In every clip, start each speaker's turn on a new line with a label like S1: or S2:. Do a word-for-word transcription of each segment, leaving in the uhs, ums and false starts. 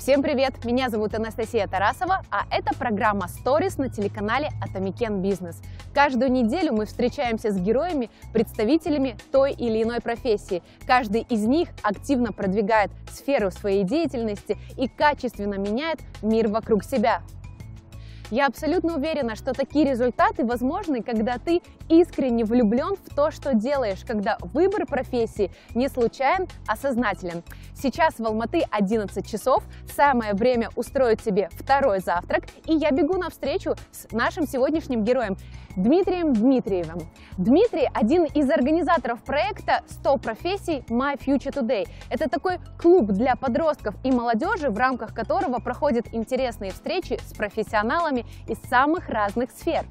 S1: Всем привет! Меня зовут Анастасия Тарасова, а это программа Stories на телеканале Atomican Business. Каждую неделю мы встречаемся с героями, представителями той или иной профессии. Каждый из них активно продвигает сферу своей деятельности и качественно меняет мир вокруг себя. Я абсолютно уверена, что такие результаты возможны, когда ты искренне влюблен в то, что делаешь, когда выбор профессии не случайен, а сознателен. Сейчас в Алматы одиннадцать часов, самое время устроить себе второй завтрак, и я бегу навстречу с нашим сегодняшним героем Дмитрием Дмитриевым. Дмитрий – один из организаторов проекта сто профессий My Future Today. Это такой клуб для подростков и молодежи, в рамках которого проходят интересные встречи с профессионалами из самых разных сфер.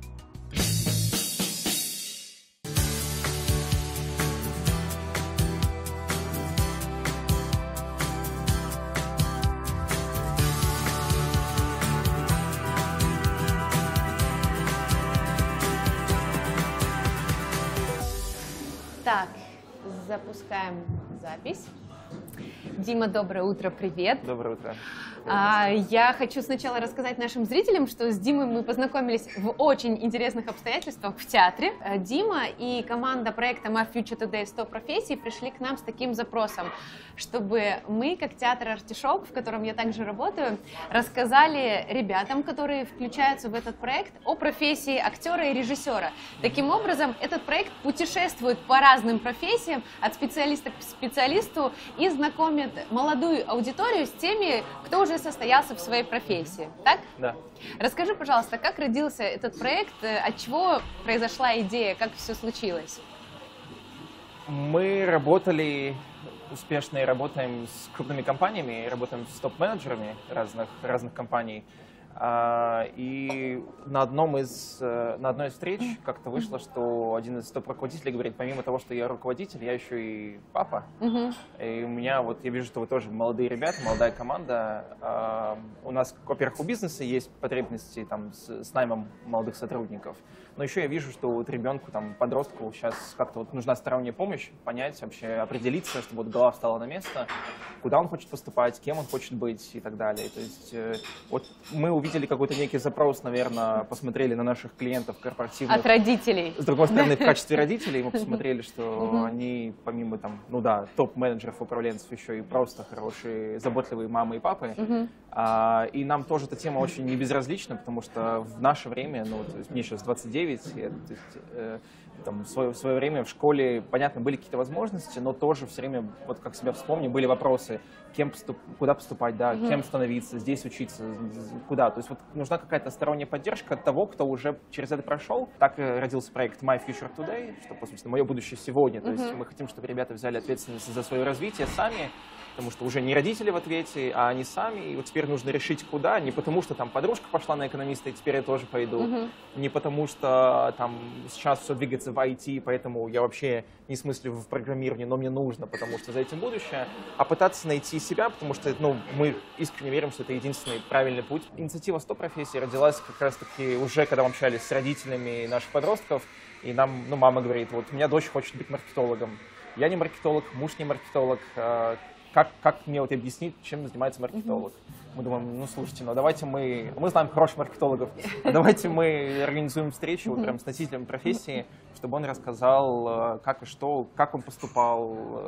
S1: Так, запускаем запись. Дима, доброе утро, привет.
S2: Доброе утро.
S1: А, я хочу сначала рассказать нашим зрителям, что с Димой мы познакомились в очень интересных обстоятельствах в театре. Дима и команда проекта My Future Today сто профессий пришли к нам с таким запросом, чтобы мы, как театр «Артишок», в котором я также работаю, рассказали ребятам, которые включаются в этот проект, о профессии актера и режиссера. Таким образом, этот проект путешествует по разным профессиям от специалиста к специалисту и знакомит молодую аудиторию с теми, кто уже состоялся в своей профессии. Так?
S2: Да.
S1: Расскажи, пожалуйста, как родился этот проект, от чего произошла идея, как все случилось?
S2: Мы работали успешно и работаем с крупными компаниями, работаем с топ-менеджерами разных, разных компаний. И на, одном из, на одной из встреч как-то вышло, что один из топ-руководителей говорит, помимо того, что я руководитель, я еще и папа. Uh-huh. И у меня, вот я вижу, что вы тоже молодые ребята, молодая команда. У нас, во-первых, у бизнеса есть потребности там, с, с наймом молодых сотрудников. Но еще я вижу, что вот ребенку, там, подростку сейчас как-то вот нужна сторонняя помощь, понять, вообще определиться, чтобы вот голова встала на место, куда он хочет поступать, кем он хочет быть и так далее. То есть вот мы увидели какой-то некий запрос, наверное, посмотрели на наших клиентов корпоративных. От
S1: родителей.
S2: С другой стороны, в качестве родителей мы посмотрели, что они, помимо там, ну да, топ-менеджеров, управленцев, еще и просто хорошие, заботливые мамы и папы. А, и нам тоже эта тема очень не безразлична, потому что в наше время, ну, то есть мне сейчас двадцать девять, я, то есть, э, там, в, свое, в свое время в школе, понятно, были какие-то возможности, но тоже все время, вот как себя вспомню, были вопросы, кем поступ, куда поступать, да, mm-hmm. кем становиться, здесь учиться, куда. То есть вот нужна какая-то сторонняя поддержка от того, кто уже через это прошел. Так родился проект My Future Today, что, по сути, мое будущее сегодня. То mm-hmm. есть мы хотим, чтобы ребята взяли ответственность за свое развитие сами, потому что уже не родители в ответе, а они сами. И вот теперь нужно решить, куда. Не потому, что там подружка пошла на экономиста, и теперь я тоже пойду. Uh-huh. Не потому, что там сейчас все двигается в ай ти, поэтому я вообще не смыслю в программировании, но мне нужно, потому что за этим будущее. А пытаться найти себя, потому что ну, мы искренне верим, что это единственный правильный путь. Инициатива сто профессий родилась как раз-таки уже, когда мы общались с родителями наших подростков. И нам, ну, мама говорит, вот у меня дочь хочет быть маркетологом. Я не маркетолог, муж не маркетолог. Как, как мне вот объяснить, чем занимается маркетолог? Mm-hmm. Мы думаем, ну слушайте, ну давайте мы, мы знаем хороших маркетологов, давайте мы организуем встречу вот прям с носителем профессии, чтобы он рассказал, как и что, как он поступал,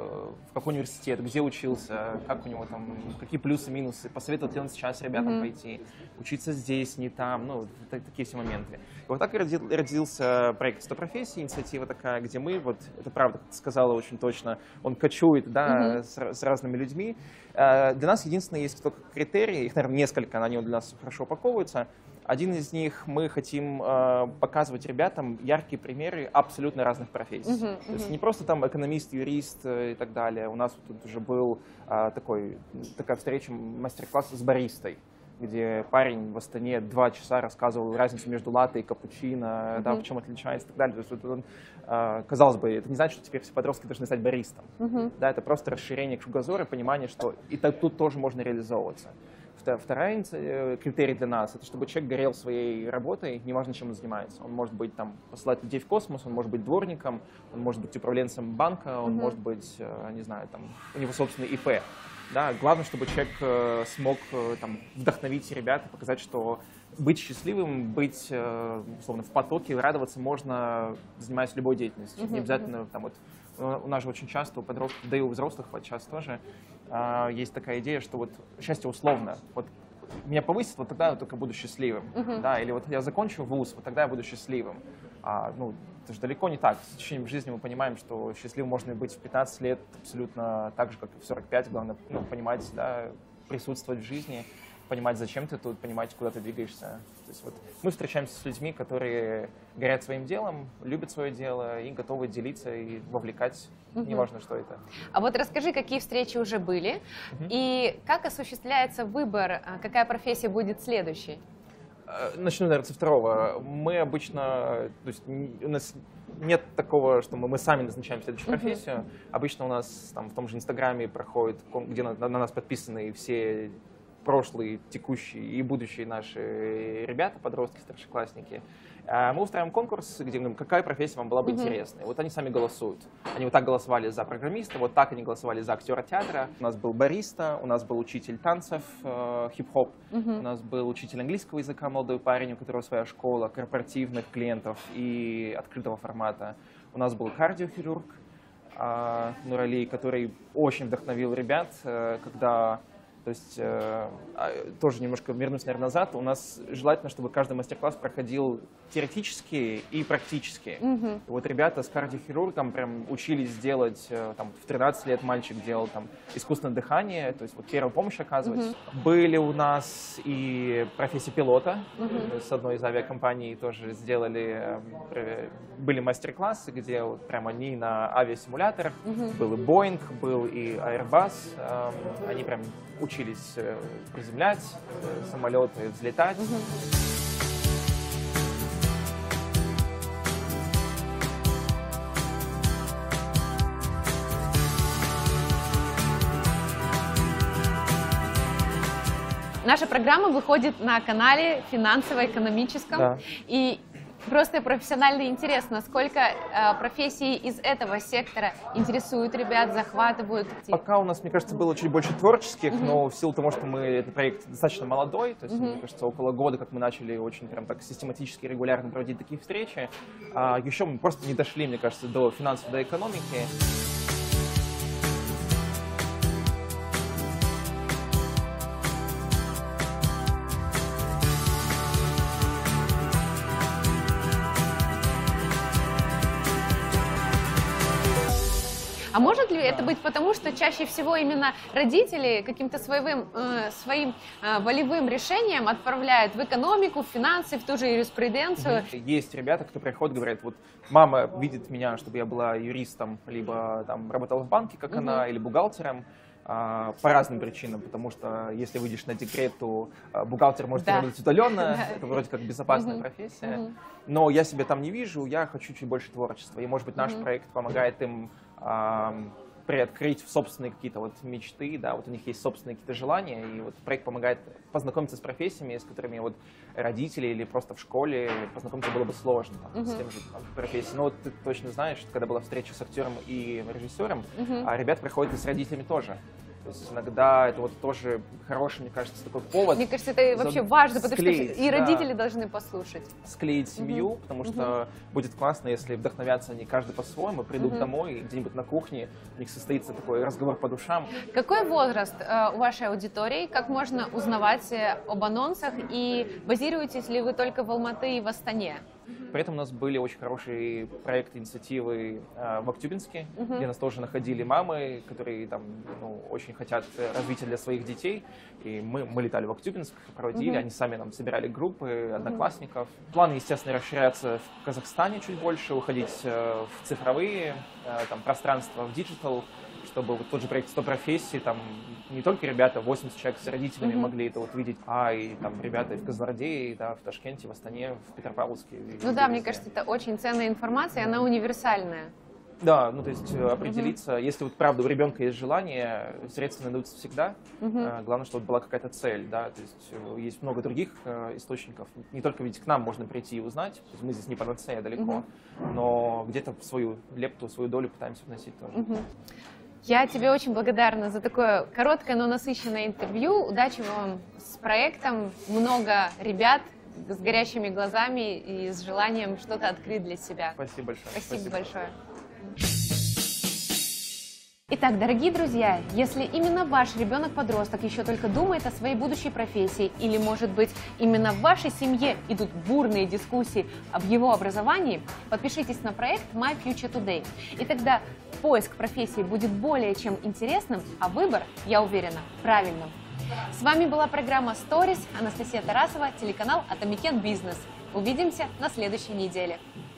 S2: в какой университет, где учился, как у него там, какие плюсы, минусы, посоветует ли он сейчас ребятам mm-hmm. пойти, учиться здесь, не там, ну такие все моменты. И вот так и родился проект сто профессий, инициатива такая, где мы, вот это правда, как ты сказала очень точно, он кочует, да, mm-hmm. с, с разными людьми. Для нас единственное есть только критерии, их, наверное, несколько, они для нас хорошо упаковываются. Один из них мы хотим э, показывать ребятам яркие примеры абсолютно разных профессий. Uh-huh, uh-huh. То есть не просто там экономист, юрист и так далее. У нас тут уже был э, такой, такая встреча, мастер-класс с баристой, где парень в Астане два часа рассказывал разницу между латте и капучино, uh-huh. да, в чем отличается и так далее. То есть, вот он, э, казалось бы, это не значит, что теперь все подростки должны стать баристом. Uh-huh. Да, это просто расширение кругозора, понимание, что и так, тут тоже можно реализовываться. Вторая критерий для нас – это чтобы человек горел своей работой, неважно, чем он занимается. Он может быть там, посылать людей в космос, он может быть дворником, он может быть управленцем банка, он mm-hmm. может быть, не знаю, там, у него собственный ИП. Да? Главное, чтобы человек э, смог э, там, вдохновить ребят и показать, что быть счастливым, быть э, условно, в потоке, радоваться можно, занимаясь любой деятельностью.
S1: Uh-huh,
S2: Не обязательно, там, вот, у нас же очень часто у подростков, да и у взрослых подчас тоже, э, есть такая идея, что вот счастье условно. Вот меня повысит, вот тогда я только буду счастливым. Uh-huh. Да? Или вот я закончу вуз, вот тогда я буду счастливым. А, ну, это же далеко не так. С течением жизни мы понимаем, что счастливым можно быть в пятнадцать лет абсолютно так же, как и в сорок пять. Главное, ну, понимать, да, присутствовать в жизни, понимать, зачем ты тут, понимать, куда ты двигаешься. То есть вот мы встречаемся с людьми, которые горят своим делом, любят свое дело и готовы делиться и вовлекать, угу. неважно, что это.
S1: А вот расскажи, какие встречи уже были, угу. и как осуществляется выбор, какая профессия будет следующей?
S2: Начну, наверное, со второго. Мы обычно, то есть у нас нет такого, что мы, мы сами назначаем следующую uh-huh. профессию. Обычно у нас там в том же Инстаграме проходит, где на, на нас подписаны все прошлые, текущие и будущие наши ребята, подростки, старшеклассники. Мы устраиваем конкурс, где говорим, какая профессия вам была бы uh-huh. интересна. И вот они сами голосуют. Они вот так голосовали за программиста, вот так они голосовали за актера театра. У нас был бариста, у нас был учитель танцев, э, хип-хоп, uh-huh. у нас был учитель английского языка, молодой парень, у которого своя школа корпоративных клиентов и открытого формата. У нас был кардиохирург э, Нуралей, который очень вдохновил ребят, э, когда... То есть, э, тоже немножко вернусь, наверное, назад. У нас желательно, чтобы каждый мастер-класс проходил теоретически и практически. Mm-hmm. И вот ребята с кардиохирургом прям учились делать, э, там, в тринадцать лет мальчик делал там искусственное дыхание, то есть вот первую помощь оказывать. Mm-hmm. Были у нас и профессия пилота. Mm-hmm. С одной из авиакомпаний тоже сделали, э, были мастер-классы, где вот прям они на авиасимуляторах. Mm-hmm. Был и Boeing, был и Airbus. Э, они прям учились приземлять самолеты, взлетать. Угу.
S1: Наша программа выходит на канале финансово-экономическом. Да. И просто профессиональный интерес, насколько э, профессии из этого сектора интересуют ребят, захватывают.
S2: Пока у нас, мне кажется, было чуть больше творческих, mm-hmm. но в силу того, что мы, этот проект достаточно молодой, то есть, mm-hmm. мне кажется, около года, как мы начали очень прям так систематически, регулярно проводить такие встречи, а еще мы просто не дошли, мне кажется, до финансов, до экономики.
S1: А может ли да. это быть потому, что чаще всего именно родители каким-то своим, э, своим э, волевым решением отправляют в экономику, в финансы, в ту же юриспруденцию?
S2: Есть ребята, кто приходят, говорят, вот мама видит меня, чтобы я была юристом, либо там работала в банке, как угу. она, или бухгалтером. По разным причинам, потому что если выйдешь на декрет, то бухгалтер может да. работать удаленно, да. это вроде как безопасная угу. профессия, угу. но я себя там не вижу, я хочу чуть больше творчества, и может быть наш угу. проект помогает им а, приоткрыть собственные какие-то вот мечты, да, вот у них есть собственные какие-то желания, и вот проект помогает познакомиться с профессиями, с которыми вот родители или просто в школе познакомиться было бы сложно там, uh-huh. с тем же там, профессией. Но вот ты точно знаешь, что когда была встреча с актером и режиссером, uh-huh. а ребята приходят и с родителями тоже. То есть иногда это вот тоже хороший, мне кажется, такой повод.
S1: Мне кажется, это вообще важно, потому
S2: склеить,
S1: что и
S2: да,
S1: родители должны послушать.
S2: Склеить семью, угу. потому что угу. будет классно, если вдохновятся они каждый по-своему, придут угу. домой, и где-нибудь на кухне у них состоится такой разговор по душам.
S1: Какой возраст э, у вашей аудитории? Как можно узнавать об анонсах? И базируетесь ли вы только в Алматы и в Астане?
S2: При этом у нас были очень хорошие проекты, инициативы э, в Актюбинске, uh-huh. где нас тоже находили мамы, которые там, ну, очень хотят развития для своих детей. И мы, мы летали в Актюбинск, проводили, uh-huh. они сами нам собирали группы одноклассников. Uh-huh. Планы, естественно, расширяться в Казахстане чуть больше, уходить э, в цифровые э, там, пространства, в диджитал, чтобы вот тот же проект сто профессий, там не только ребята, восемьдесят человек с родителями mm-hmm. могли это вот видеть, а и там ребята и в Казнарде, да, в Ташкенте, в Астане, в Петропавловске.
S1: Ну да, мне кажется, это очень ценная информация, она универсальная.
S2: Да, ну то есть определиться, mm-hmm. если вот правда у ребенка есть желание, средства найдутся всегда. Mm-hmm. Главное, чтобы была какая-то цель, да, то есть есть много других источников. Не только ведь к нам можно прийти и узнать, то есть мы здесь не панацея далеко, mm-hmm. но где-то свою лепту, свою долю пытаемся вносить тоже.
S1: Mm-hmm. Я тебе очень благодарна за такое короткое, но насыщенное интервью. Удачи вам с проектом. Много ребят с горящими глазами и с желанием что-то открыть для себя.
S2: Спасибо большое.
S1: Спасибо,
S2: Спасибо.
S1: большое. Итак, дорогие друзья, если именно ваш ребенок-подросток еще только думает о своей будущей профессии, или, может быть, именно в вашей семье идут бурные дискуссии об его образовании, подпишитесь на проект My Future Today. И тогда поиск профессии будет более чем интересным, а выбор, я уверена, правильным. С вами была программа Stories, Анастасия Тарасова, телеканал Atomic Business. Увидимся на следующей неделе.